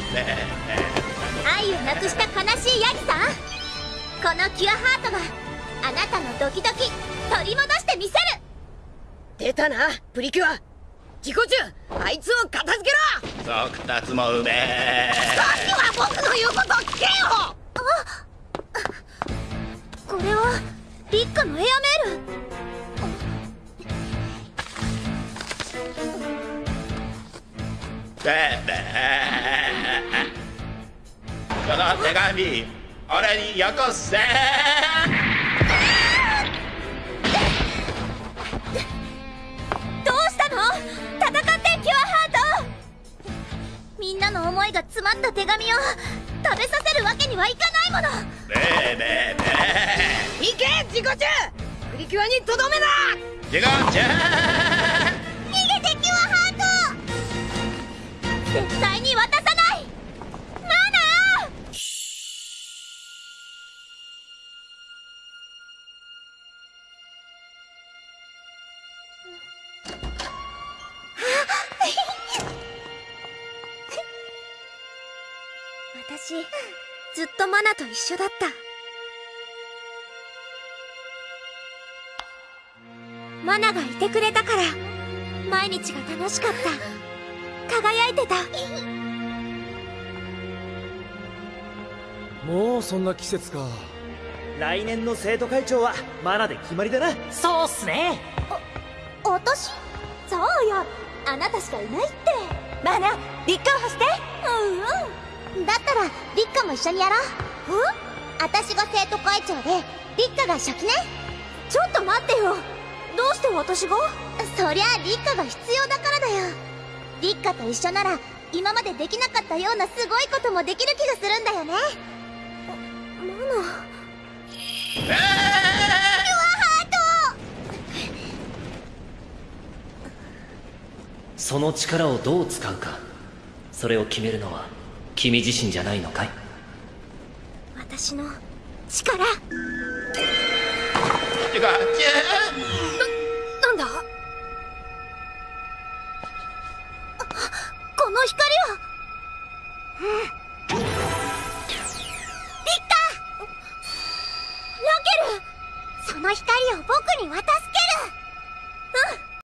愛をなくした悲しいヤギさん、このキュアハートがあなたのドキドキ取り戻してみせる。 出たなプリキュア。自己中あいつを片付けろ。 即達もうめえ。 さっきは僕の言うことを聞けよ。 これはリッカのエアメール。 この手紙俺によこせ。 どうしたの？戦ってキュアハート。みんなの思いが詰まった手紙を食べさせるわけにはいかないもの。 行け自己中。プリキュアにとどめな。 自己中逃げてキュアハート。絶対に渡さないマナー。私ずっとマナと一緒だった。マナがいてくれたから毎日が楽しかった。輝いてた。 もうそんな季節か。 来年の生徒会長はマナで決まりだな。 そうっすね。 私？そうよ、あなたしかいないって。 マナ立候補して。 だったらリッカも一緒にやろう。私が生徒会長でリッカが初期ね。ちょっと待ってよ、どうして私が？そりゃリッカが必要だからだよ。リッカと一緒なら今までできなかったようなすごいこともできる気がするんだよね。マナキュアハート。 その力をどう使うか、それを決めるのは君自身じゃないのかい？ 私の力。なんだこの光は。リッカ！ラケル！その光を僕に渡す。